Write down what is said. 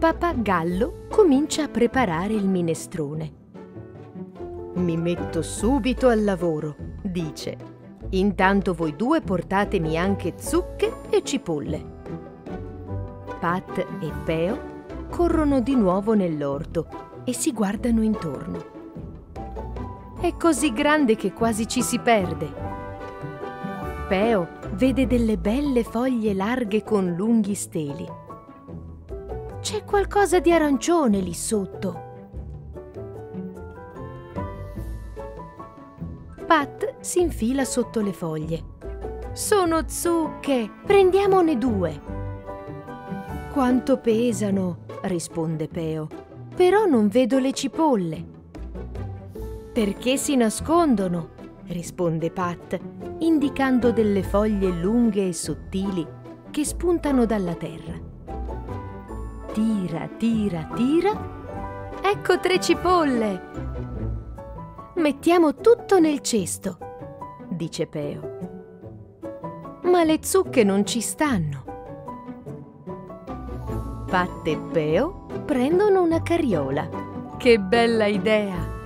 Papà Gallo comincia a preparare il minestrone. «Mi metto subito al lavoro», dice. «Intanto voi due portatemi anche zucche e cipolle». Pat e Peo corrono di nuovo nell'orto e si guardano intorno. È così grande che quasi ci si perde. Peo vede delle belle foglie larghe con lunghi steli. C'è qualcosa di arancione lì sotto. Pat si infila sotto le foglie. «Sono zucche! Prendiamone 2!» «Quanto pesano!» risponde Peo. «Però non vedo le cipolle!» «Perché si nascondono?» risponde Pat, indicando delle foglie lunghe e sottili che spuntano dalla terra. Tira, tira, tira. Ecco 3 cipolle! «Mettiamo tutto nel cesto», dice Peo. «Ma le zucche non ci stanno». Pat e Peo prendono una carriola. Che bella idea!